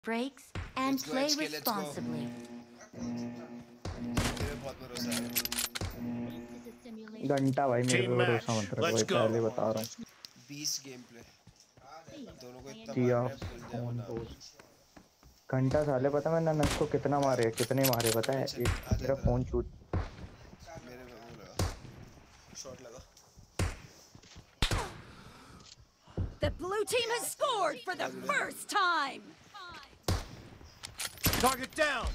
breaks and play responsibly. घंटा भाई मेरे पे Team भरोसा match. मत रखो Let's भाई, पहले go. बता रहा हूँ। 20 गेम प्ले दोनों को इतना मार जिया रहे हैं, भूल जाए वो फोन नाम। दोस्त घंटा साले पता मैंने नस को कितना मारे, कितने मारे पता है? टेंशन एक नहीं, आ जा मेरा इधर फोन आ। शूट मेरे पे वो लगा, शॉट लगा। The blue team has scored for the first time. Target down.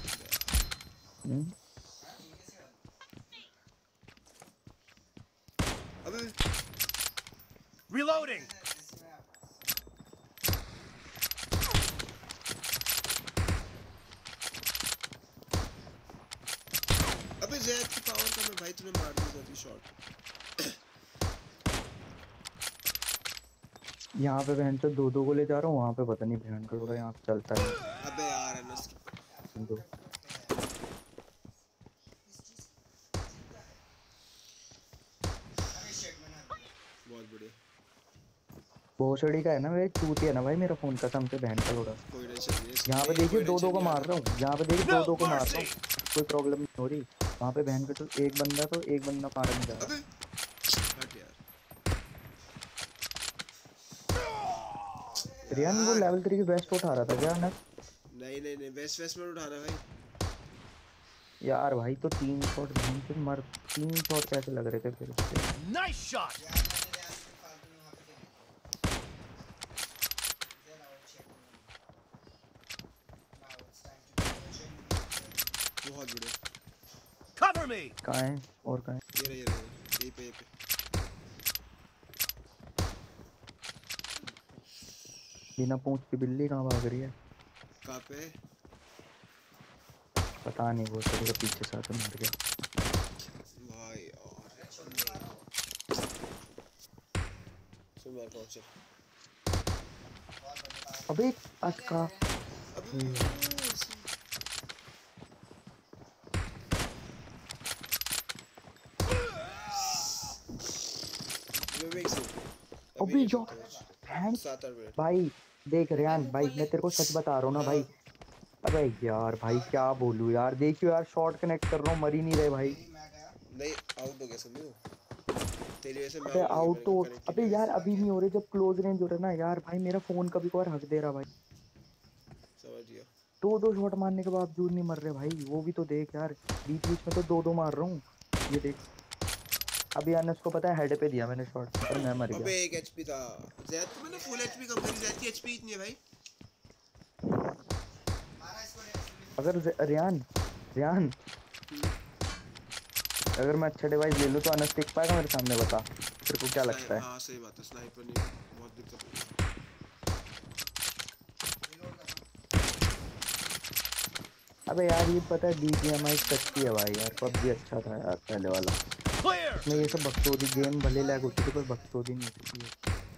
अबे Reloading. अबे ज़ैद की पावर का मैं भाई तूने मार दिया जल्दी शॉट। यहाँ पे बहन तो दो को ले जा रहा हूँ, वहाँ पे पता नहीं बहन का थोड़ा यहाँ पे चलता है। अबे यार अनस की दो बहुत बढ़िया। भोसड़ी का है ना भाई, चूती है ना भाई मेरा फोन, कसम से बहन का थोड़ा। कोई टेंशन नहीं है, यहाँ पे देखिए दो को मार रहा हूँ, यहाँ पे देखिए No दो को मार रहा mercy. हूँ, कोई प्रॉब्लम नहीं हो रही। वहाँ पे बहन का तो एक बंदा मारा नहीं जा रहा। अबे हट यार। रियान वो लेवल 3 की बेस्ट उठा रहा था क्या ना? नहीं वेस्ट में उठाना भाई। यार भाई तो 3 शॉट मर 3 शॉट कैसे लग रहे थे फिर उसके? Nice shot. बहुत बढ़िया। Cover me. कहाँ है और कहाँ है? ये रहे यही पे बिना पूंछ की बिल्ली कहाँ भाग रही है? कहाँ पे? पता नहीं, वो सभी पीछे से आके मर गया भाई यार सुन मार पहुंचे। अबे अटका। अबे जो भाई देख रियान भाई, मैं तेरे को सच बता रहा हूँ ना भाई। अबे यार भाई क्या बोलूं यार, देखियो यार शॉट कनेक्ट कर रहा हूँ, मर ही नहीं रहे भाई। नहीं आउट हो गया समझो तेरी वजह से। मैं अबे आउट तो अबे यार अभी नहीं हो रहे, जब क्लोज रेंज हो रहा है ना यार भाई, मेरा फोन कभी कभार हक दे रहा भाई। समझ गया। दो शॉट मारने के बावजूद नहीं मर रहे भाई, वो भी तो देख यार, बीच बीच में तो दो मार रहा हूँ। ये देख अभी अनस को पता है हेड पे दिया मैंने शॉट और मैं मर गया। अबे 1 एचपी था ज़ैद को, मैंने फुल एचपी कम करी। ज़ैद की एचपी इतनी है भाई। अगर रियान अगर मैं अच्छा डिवाइस ले लूँ तो अनस टिक पाएगा मेरे सामने, बता तेरे को क्या लगता है? हाँ सही बात है, स्नाइपर नहीं बहुत दिक्कत है। अबे यार ये पता है बीजीएमआई सच्ची है भाई यार, पबजी अच्छा था यार पहले वाला। Clear. इसमें ये सब बकचोदी गेम भले लैग होती थी पर बकचोदी नहीं होती थी।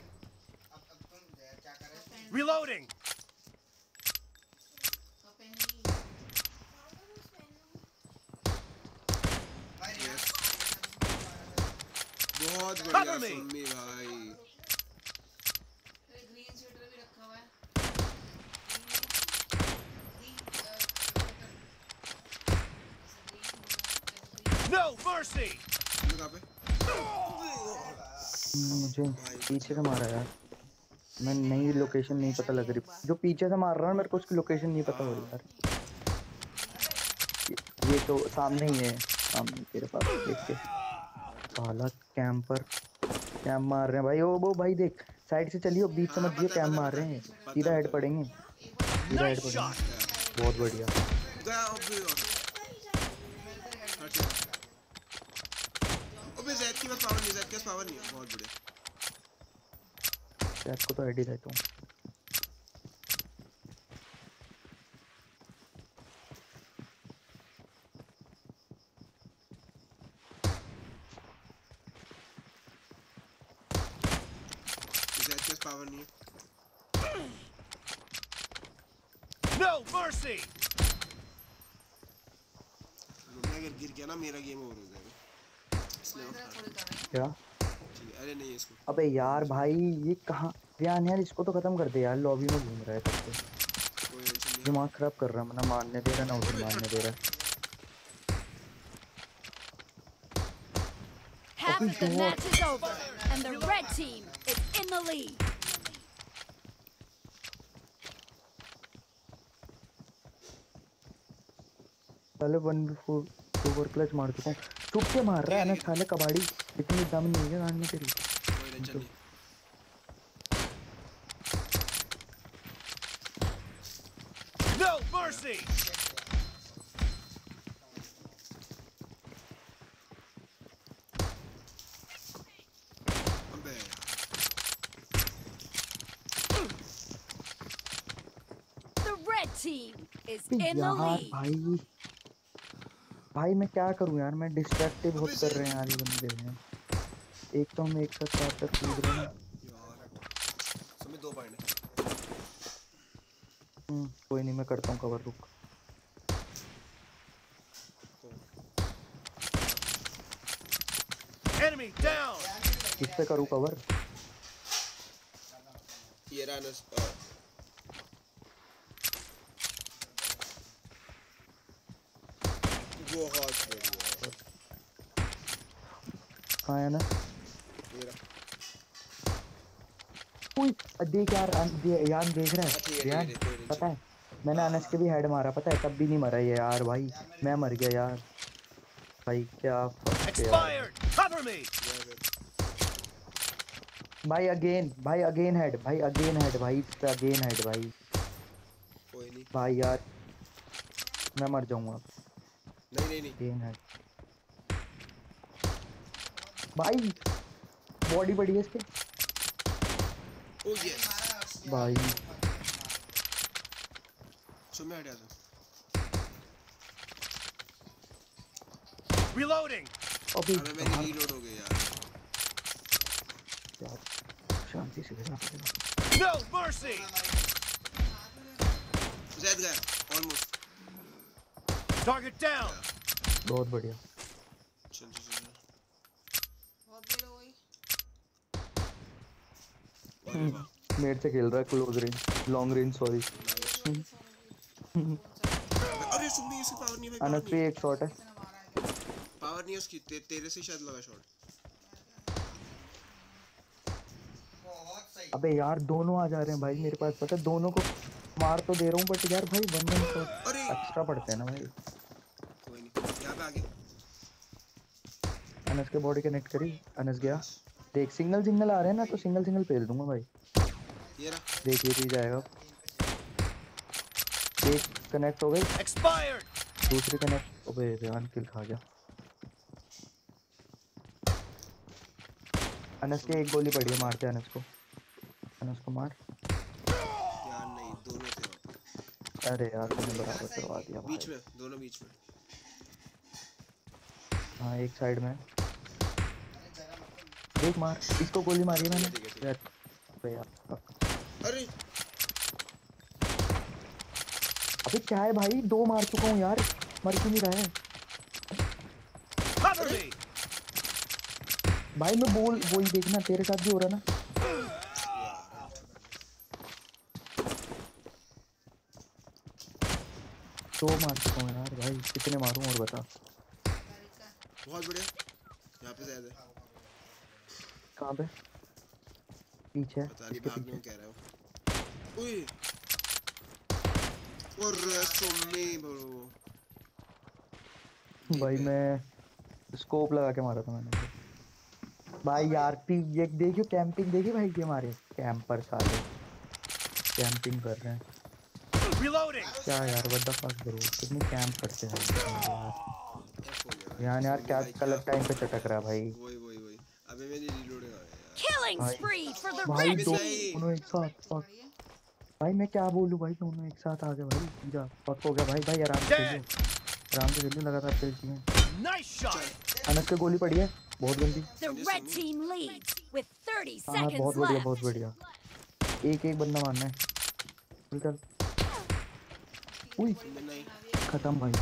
Reloading. बहुत बढ़िया सुम्मी भाई। ग्रीन स्वेटर भी रखा हुआ है। No mercy. कहाँ पे? मुझे पीछे से मारा यार, मैं नई लोकेशन नहीं पता लग रही। जो पीछे से मार रहा है मेरे को उसकी लोकेशन नहीं पता हो रही यार। ये तो सामने ही है, सामने तेरे पास देख के। साला कैंप मार रहे हैं भाई। वो भाई देख साइड से चलियो, बीच से मत जियो, कैंप मार रहे हैं, सीधा हेड पड़ेंगे, सीधा हेड Nice shot. पड़ेंगे। बहुत बढ़िया। अबे ज़ैद की पावर नहीं, ज़ैद के पास पावर नहीं है। बहुत बढ़िया। ज़ैद को तो हेड ही देता हूँ। पावर नहीं है। No mercy. मैं अगर गिर गया ना मेरा गेम ओवर हो जाएगा। क्या? अरे नहीं इसको। अबे यार भाई ये कहाँ रियान यार, इसको तो खत्म कर दे यार, लॉबी में घूम रहा है तब से। कोई टेंशन नहीं दिमाग खराब कर रहा है, ना मारने दे रहा ना उसे मारने दे रहा। Half of the match is over, and the red team is in the lead. साले 1v4 ओवर क्लच मार चुका हूँ। चुप के मार रहा है ना साले कबाड़ी, इतनी दम नहीं है गांड में तेरी। कोई टेंशन नहीं। No mercy! अबे यार। The red team is in the यार lead. भाई मैं क्या करूं यार, मैं डिस्ट्रैक्टिव बहुत कर रहे हैं यार ये बंदे हैं। एक तो हम एक साथ 4 कूद रहे हैं। यार समय 2 पॉइंट है। कोई नहीं, मैं करता हूँ कवर, रुक। Enemy down! किससे करूँ कवर? ये रहा नस बहुत बढ़िया। कहाँ है ना? ये रहा। उई देख यार, यार देख रहा ठीक है है, यार, ठीक है, ठीक है। पता है मैंने अनस के भी हेड मारा, पता है तब भी नहीं मरा ये यार। भाई मैं मर गया यार, भाई क्या फक है यार। Expired! Cover me! भाई अगेन हेड, भाई अगेन हेड, भाई इस पे अगेन हेड भाई। कोई नहीं। भाई यार मैं मर जाऊंगा। नहीं। अगेन हेड भाई, बॉडी बड़ी है इसके ओह यस भाई। सुन हट जा। Reloading! अबे अबे मेरी रीलोड हो गई यार। यार शांति से खेलना पड़ेगा। No mercy! ज़ैद गया ऑलमोस्ट। Target down! बहुत बढ़िया। चल बहुत देर हो गई। अरे वाह। मेरे से खेल रहा है close range, long range sorry. अरे सुन इसकी पावर नहीं है भाई। अनस पे एक शॉट है। पावर नहीं है उसकी, तेरे से शायद लगा शॉट। अबे यार दोनों आ जा रहे हैं भाई मेरे पास, पता है दोनों को मार तो दे रहा हूँ बट यार भाई वन शॉट अरे एक्स्ट्रा पड़ते हैं ना भाई। कोई नहीं, यहाँ पे आ गया। अनस के बॉडी कनेक्ट करी, अनस गया। देख सिंगल आ रहे हैं ना, तो सिंगल फेल दूंगा भाई। ये रहा। देख ये जाएगा। एक कनेक्ट हो गई, Expired! दूसरी कनेक्ट। अबे ध्यान किल खा गया। अनस के एक गोली पड़ी है, मारते हैं अनस को मार। यार नहीं, दोनों थे वहाँ पे। अरे यार तूने बराबर करवा दिया भाई। बीच में, दोनों बीच में। हाँ एक साइड में देख, मार इसको, गोली मारी है मैंने। अबे यार अरे अबे क्या है भाई, 2 मार चुका हूँ यार, मर क्यों नहीं रहा है Cover me! भाई। मैं बोल वही देखना, तेरे साथ भी हो रहा ना। दो मार चुका हूँ यार भाई, कितने मारूं और बता। बहुत बढ़िया। यहाँ पे ज़ैद है। कहाँ पे? पीछे पता नहीं, इसके भागने पीछे। को कह रहा हूँ। उई और सुम्मी ब्रो। भाई मैं स्कोप लगा के मारा था मैंने भाई यार। ये देखियो कैंपिंग, देखिए भाई ये हमारे कैंपर साले कैंपिंग कर रहे हैं। Reloading! क्या यार व्हाट द फक ब्रो, कितने कैंप करते हैं यार। यार क्या कलर टाइम पे चटक रहा है भाई। वही अबे मेरी रीलोड है यार। Killing भाई spree for the भाई red team. दोनों एक साथ, फक भाई मैं क्या बोलूं भाई, दोनों एक साथ आ गए भाई। जा फक हो गया भाई। भाई आराम से खेलियो लगातार चलती हैं। Nice shot! अनस पे गोली पड़ी है बहुत गंदी। The red team leads with 30 हाँ seconds बहुत बढ़िया left. बहुत बढ़िया। एक बंदा मारना है। चल उई नहीं खत्म भाई,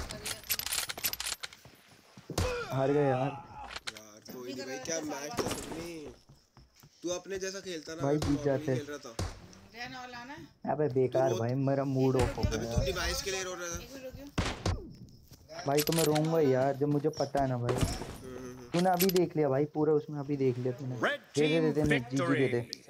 हार गए यार। यार कोई नहीं भाई, क्या मैच था सुम्मी। तू अपने जैसा खेलता ना भाई तू जीत normal जाते। खेल रहा था। ड्रैगन और लाना है। अबे बेकार भाई, मेरा मूड ऑफ हो अभी गया तू यार। डिवाइस के लिए रो रहा था। एक मिनट रुकियो। भाई तो मैं रोऊंगा यार जब मुझे पता है ना भाई। तूने अभी देख लिया भाई पूरा, उसमें अभी देख लिया तूने। Red दे दे team दे दे, जीजी दे दे। victory.